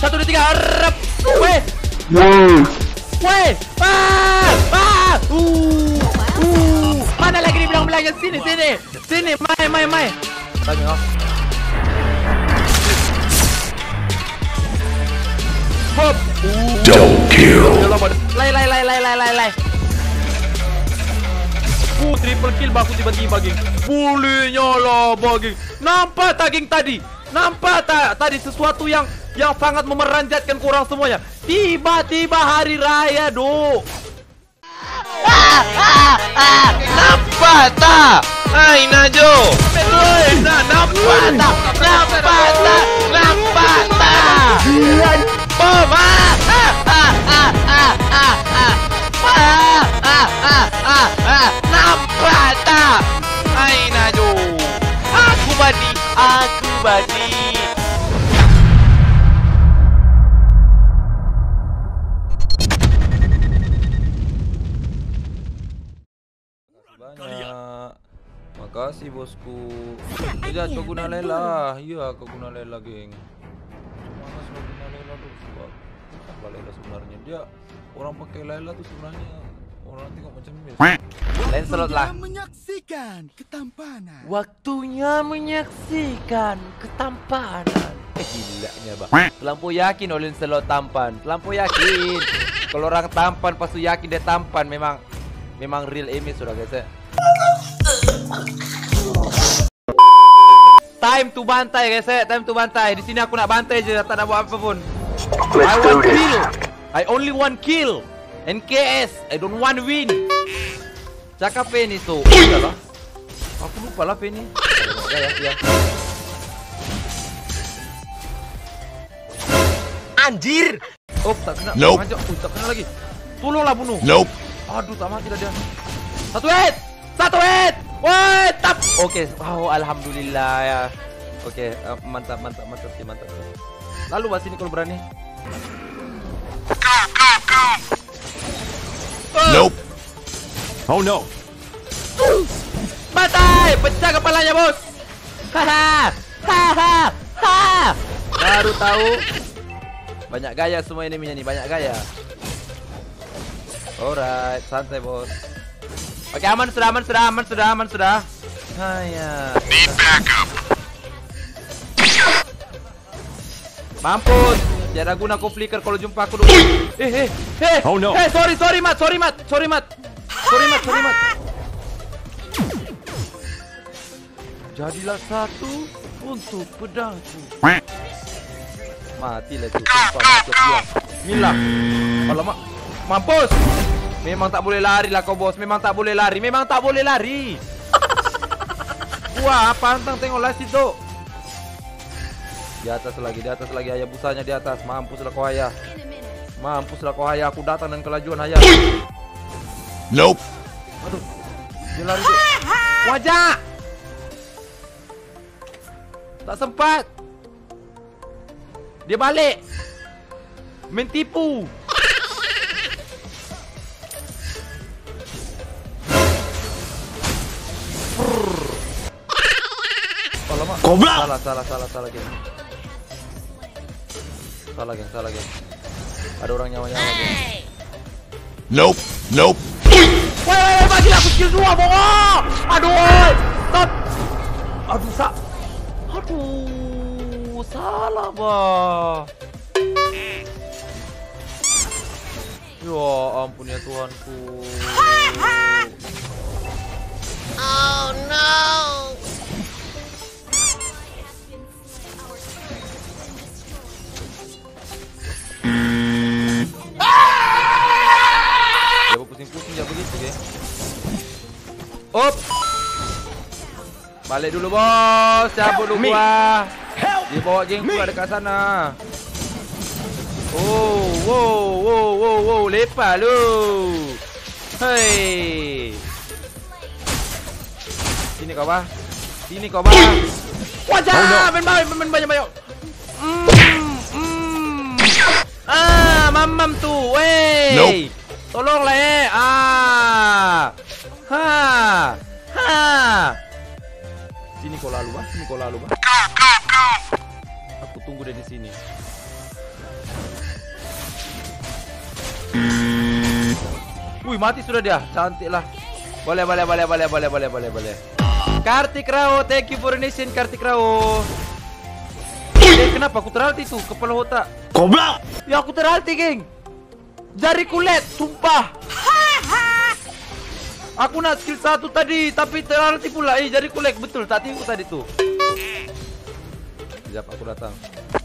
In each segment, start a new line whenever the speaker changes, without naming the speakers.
1, 2, 3. Rep. Weh. Weh. Mana lagi di belakang-belakang? Sini. Mai. Tengok. Hop.
Double kill.
Lai. Triple kill baku tiba-tiba, geng. Bolehnya lah, geng. Nampak tak, geng, tadi? Nampak tak tadi sesuatu yang sangat memeranjatkan korang semuanya? Tiba-tiba hari raya, dok.
Nampak tak? Hai Najo. Nampak tak? Bom. Nampak tak? Hai Najo. Aku badi.
Banyak. Makasih bosku. Sekejap kau guna Layla. Ya, kau guna Layla, geng. Mana selalu guna Layla tu? Sebab apa Layla sebenarnya? Dia orang pakai Layla tu sebenarnya orang tengok macam ni. Lancelot lah. Waktunya menyaksikan ketampanan. Gilanya, bang. Terlampau yakin Lancelot tampan. Terlampau yakin. Kalau orang tampan pas tu yakin dia tampan, memang real image sudah, guys. Time to bantai, guys. Time to bantai. Di sini aku nak bantai je, tak nak buat apa pun. I only want kill. NKS, I don't want win. Cakap Penny tu. Udahlah. Aku lupa lah Penny. Ya.
Anjir.
Oh, tak kena.
Nope.
Tak kena lagi. Tolonglah bunuh.
Nope.
Aduh, tak mati dah dia. Satu hit. Woi, tap. Okey. Oh, alhamdulillah ya. Okey, mantap. Lalu bahas sini kalau berani.
Nope. Oh no.
Batai, pecah kepalanya, bos. Haha. Baru tahu. Banyak gaya semua ini nih, banyak gaya. Alright, santai, bos. Oke, aman sudah. Haya.
Need backup.
Mampus. Tiada guna kau flicker kalau jumpa aku dulu.
Oh no.
Sorry, Mat. Jadilah satu untuk pedangku. Matilah tu. Mati dia. Milah. Alamak. Mampus. Memang tak boleh lari lah kau, bos. Memang tak boleh lari. Wah, pantang tengoklah situ. Di atas lagi ayah busanya di atas. Mampuslah kau ayah. Aku datang dengan kelajuan ayah.
Nope.
Aduh. Dia lari tu. Wajah. Tak sempat. Dia balik. Main tipu. Alamak.
Goblok.
Salah geng. Salah geng. Ada orang nyawa-nyawa, geng.
Nope.
Woi, bagilah aku skill 2, bongok. Aduh. Stop. Aduh, salah, bah. Ya ampun ya Tuhanku.
Oh no.
Jangan pusing-pusing, jangan begitu, geng. Up. Balik dulu, bos. Cabut dulu gua. Dia bawa geng pula dekat sana. Wow. Lepas lu. Hei. Sini kau, bah. Wajah. Main banyak. Mamam tu. Wey.
Nope.
Tolonglah Sini kau lalu, bah. Aku tunggu dia di sini. Wih, mati sudah dia. Cantik lah. Boleh. Kartik Rao, thank you for donation Kartik Rao. Kenapa aku teralti tuh kepala otak?
Goblok.
Ya aku teralti, geng. Jari kulit, sumpah. Aku nak skill 1 tadi, tapi teralti pula. Jari kulit, betul. Tak tipu tadi tuh. Sekejap, aku datang.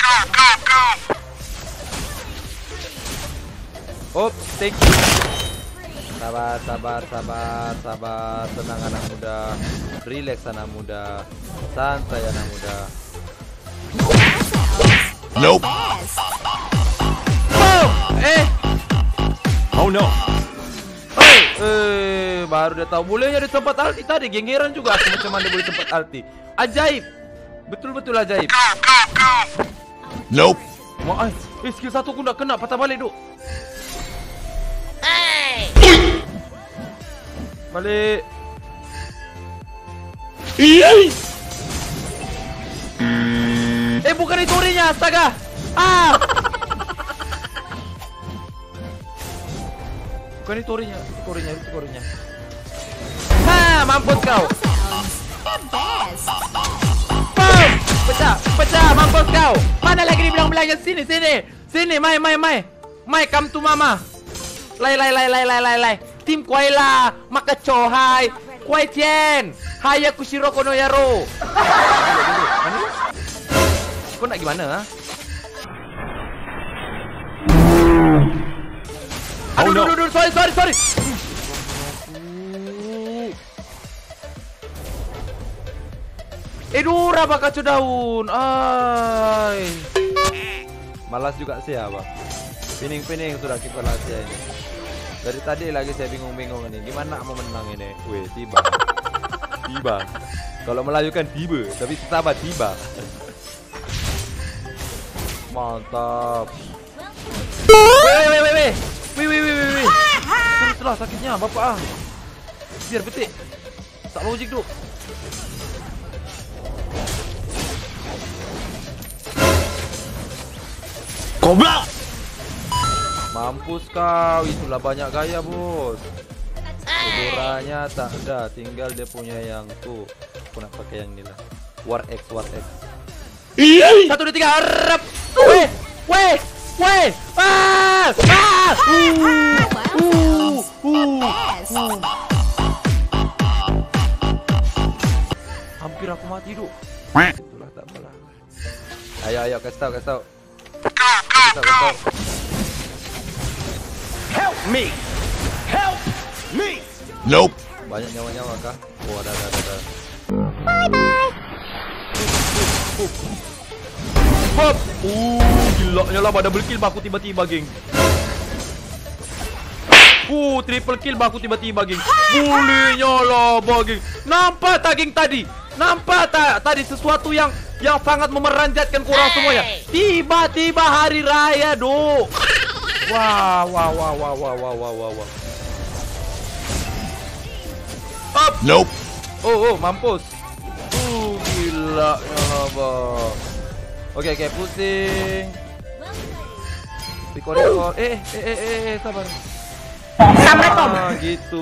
Oh, thank you. Sabar. Tenang anak muda. Relax anak muda. Santai anak muda.
Nope. Oh no.
Baru dia tahu bolehnya di tempat alti tadi. Genggeran juga aku macam mana boleh tempat alti. Ajaib. Betul-betul ajaib.
Nope.
Wah, skill 1 aku nak kena patah balik, Duk. Balik. Bukan itu orinya, astaga. Bukan itu orinya, itu orinya. Mampus kau. Pecah, mampus kau. Mana lagi dibilang-bilangnya sini, mai, come to mama. Lai. Tim Kuaila, maka cohai, Kuai Tien, Haya Kushiroko no Yaro. Kau nak gimana, ha? Aduh, sorry. Dura bakal kacau daun. Malas juga sih ya, Bang. Pining sudah kiper Asia ini. Dari tadi lagi saya bingung ini. Gimana mau menang ini? Weh, tiba. Kalau Melayu kan tiba, tapi sabar tiba. Mantap. Weh. Teruslah sakitnya, bapak. Biar betik. Tak logik, Duk.
Goblok.
Mampus kau, itulah banyak gaya, bos. Ukurannya tak ada, tinggal dia punya yang tuh. Aku nak pakai yang ini lah. War X. 1, 2, 3, harap. Weh. Hampir aku mati, Duk. Itulah tak apalah. Ayo, kasih tahu.
Help me. Nope.
Banyak nyawa kah? Oh, ada.
Bye.
Hop. Gila nyala double kill aku tiba-tiba, geng. Triple kill aku tiba-tiba, geng. Boleh nyala, geng. Nampak tak, geng, tadi? Nampak tak tadi sesuatu yang sangat memeranjatkan kurang semuanya. Tiba-tiba hari raya, Duk. Wah. Up.
Nope.
Oh, mampus. Gila nyala, Bang. Oke, pusing. Rekor. Sabar.
Assalamualaikum.
Gitu.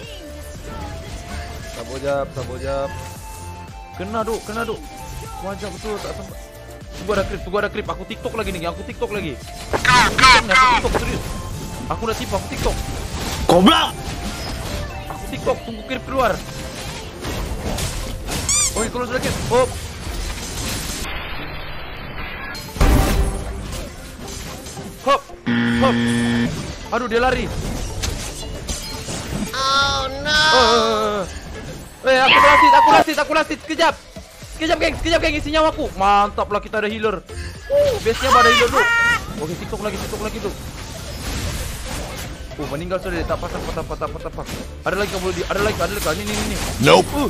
Sabojab. Kena, Duk. Wajah betul tak sempat. Tunggu ada krip. Aku TikTok lagi nih. Aku TikTok, serius. Aku udah tipu, aku TikTok.
Goblok.
Aku TikTok, tunggu krip keluar. Oke, kalau sudah krip. Hop. Aduh, dia lari.
Oh no.
Aku lasit. Sekejap, geng, isi nyawaku. Mantap lah, kita ada healer. Base-nya ada healer, Duk. Oke, TikTok lagi, Duk. Meninggal sudah, tak patah. Ada lagi. Ini.
Nope.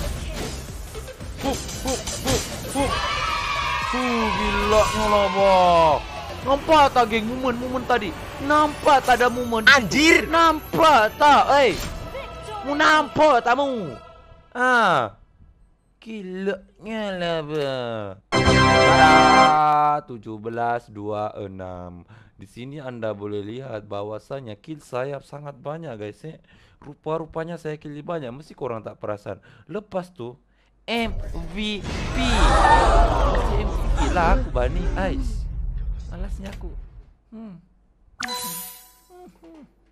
Gila nyala, Bang. Nampak tak, geng, momen tadi? Nampak tak ada momen?
Anjir.
Nampak tak, Mu nampak tak mu? Gila nyala, Bang. Tada, 17-26. Di sini Anda boleh lihat bahwasanya kill saya sangat banyak guys ya. Rupa-rupanya saya kill banyak, mesti korang tak perasan. Lepas tuh MVP. Masih MVP lah aku Bani Ice. Malasnya aku.